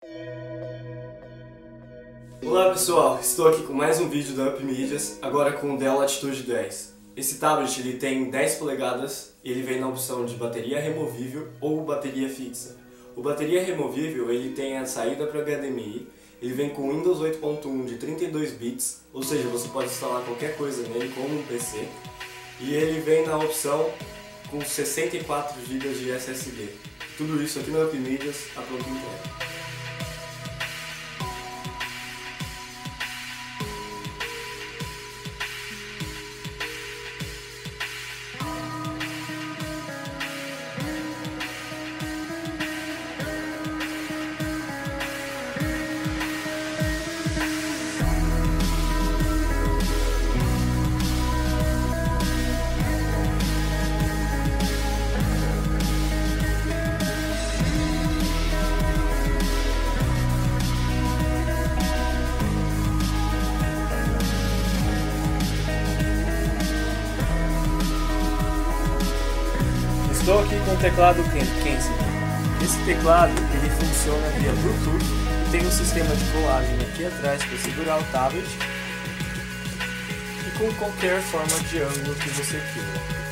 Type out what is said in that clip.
Olá pessoal, estou aqui com mais um vídeo da UpMídias, agora com o Dell Latitude 10. Esse tablet ele tem 10 polegadas e ele vem na opção de bateria removível ou bateria fixa. O bateria removível ele tem a saída para HDMI, ele vem com Windows 8.1 de 32 bits, ou seja, você pode instalar qualquer coisa nele como um PC. E ele vem na opção com 64 GB de SSD. Tudo isso aqui na UpMídias, a pronta entrega. Estou aqui com o teclado Kensington. Esse teclado ele funciona via Bluetooth e tem um sistema de colagem aqui atrás para segurar o tablet e com qualquer forma de ângulo que você queira.